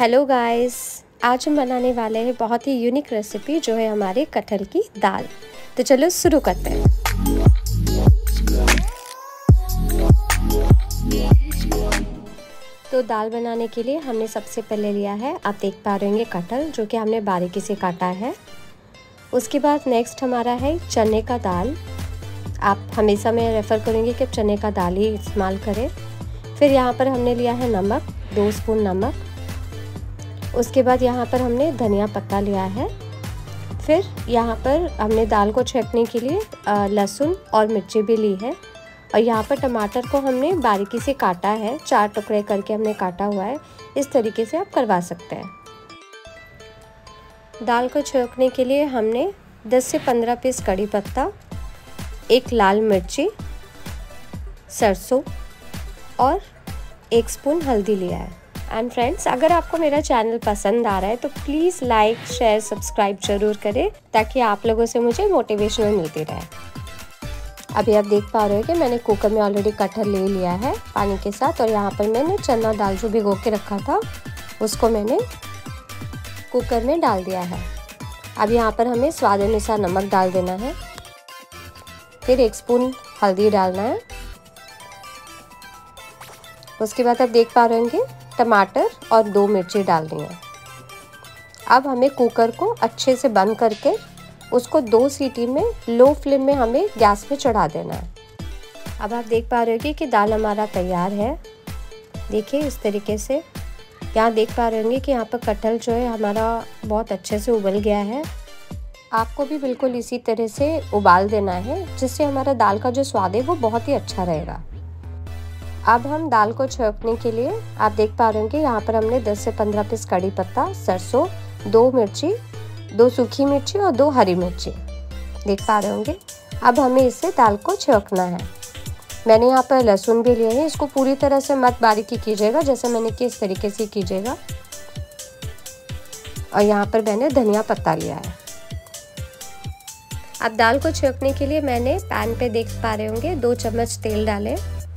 Hello guys, आज हम बनाने वाले हैं बहुत ही यूनिक रेसिपी जो है हमारे कटहल की दाल। तो चलो शुरू करते हैं। तो दाल बनाने के लिए हमने सबसे पहले लिया है, आप देख पा रहे होंगे, कटहल जो कि हमने बारीकी से काटा है। उसके बाद नेक्स्ट हमारा है चने का दाल। आप हमेशा मैं रेफ़र करूँगी कि चने का दाल ही इस्तेमाल करें। फिर यहाँ पर हमने लिया है नमक, 2 स्पून नमक। उसके बाद यहाँ पर हमने धनिया पत्ता लिया है। फिर यहाँ पर हमने दाल को छौंकने के लिए लहसुन और मिर्ची भी ली है। और यहाँ पर टमाटर को हमने बारीकी से काटा है, 4 टुकड़े करके हमने काटा हुआ है। इस तरीके से आप करवा सकते हैं। दाल को छौंकने के लिए हमने 10 से 15 पीस कड़ी पत्ता, 1 लाल मिर्ची, सरसों और 1 स्पून हल्दी लिया है। एंड फ्रेंड्स, अगर आपको मेरा चैनल पसंद आ रहा है तो प्लीज़ लाइक, शेयर, सब्सक्राइब जरूर करें ताकि आप लोगों से मुझे मोटिवेशन मिलती रहे। अभी आप देख पा रहे हो कि मैंने कुकर में ऑलरेडी कटहल ले लिया है पानी के साथ। और यहाँ पर मैंने चना दाल जो भिगो के रखा था उसको मैंने कुकर में डाल दिया है। अब यहाँ पर हमें स्वाद अनुसार नमक डाल देना है। फिर 1 स्पून हल्दी डालना है। उसके बाद आप देख पा रहे होंगे टमाटर और 2 मिर्ची डालनी है। अब हमें कुकर को अच्छे से बंद करके उसको 2 सीटी में लो फ्लेम में हमें गैस पे चढ़ा देना है। अब आप देख पा रहे होंगे कि दाल हमारा तैयार है। देखिए इस तरीके से यहाँ देख पा रहे होंगे कि यहाँ पर कटहल जो है हमारा बहुत अच्छे से उबल गया है। आपको भी बिल्कुल इसी तरह से उबाल देना है जिससे हमारा दाल का जो स्वाद है वो बहुत ही अच्छा रहेगा। अब हम दाल को छौंकने के लिए आप देख पा रहे होंगे यहाँ पर हमने 10 से 15 पीस कड़ी पत्ता, सरसों, 2 मिर्ची, 2 सूखी मिर्ची और 2 हरी मिर्ची देख पा रहे होंगे। अब हमें इससे दाल को छौंकना है। मैंने यहाँ पर लहसुन भी लिए हैं। इसको पूरी तरह से मत बारीकी कीजिएगा, जैसे मैंने कि इस तरीके से कीजिएगा। और यहाँ पर मैंने धनिया पत्ता लिया है। अब दाल को छौंकने के लिए मैंने पैन पे देख पा रहे होंगे 2 चम्मच तेल डाले।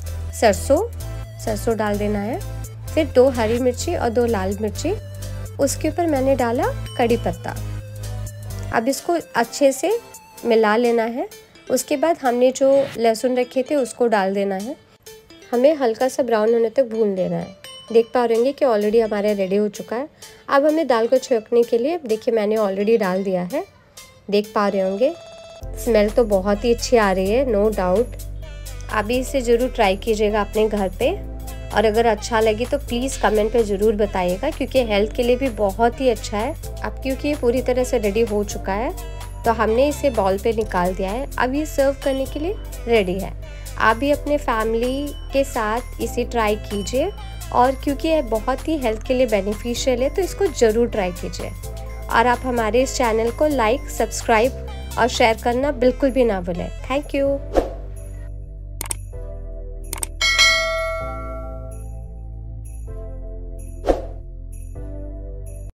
सरसों डाल देना है। फिर 2 हरी मिर्ची और 2 लाल मिर्ची। उसके ऊपर मैंने डाला कड़ी पत्ता। अब इसको अच्छे से मिला लेना है। उसके बाद हमने जो लहसुन रखे थे उसको डाल देना है। हमें हल्का सा ब्राउन होने तक भून लेना है। देख पा रहे होंगे कि ऑलरेडी हमारा रेडी हो चुका है। अब हमें दाल को छौंकने के लिए देखिए मैंने ऑलरेडी डाल दिया है। देख पा रहे होंगे स्मेल तो बहुत ही अच्छी आ रही है, नो डाउट। अभी इसे ज़रूर ट्राई कीजिएगा अपने घर पे। और अगर अच्छा लगे तो प्लीज़ कमेंट पे ज़रूर बताइएगा, क्योंकि हेल्थ के लिए भी बहुत ही अच्छा है। अब क्योंकि ये पूरी तरह से रेडी हो चुका है तो हमने इसे बाउल पे निकाल दिया है। अब ये सर्व करने के लिए रेडी है। आप भी अपने फैमिली के साथ इसे ट्राई कीजिए। और क्योंकि ये बहुत ही हेल्थ के लिए बेनिफिशियल है तो इसको ज़रूर ट्राई कीजिए। और आप हमारे इस चैनल को लाइक, सब्सक्राइब और शेयर करना बिल्कुल भी ना भूलें। Thank you.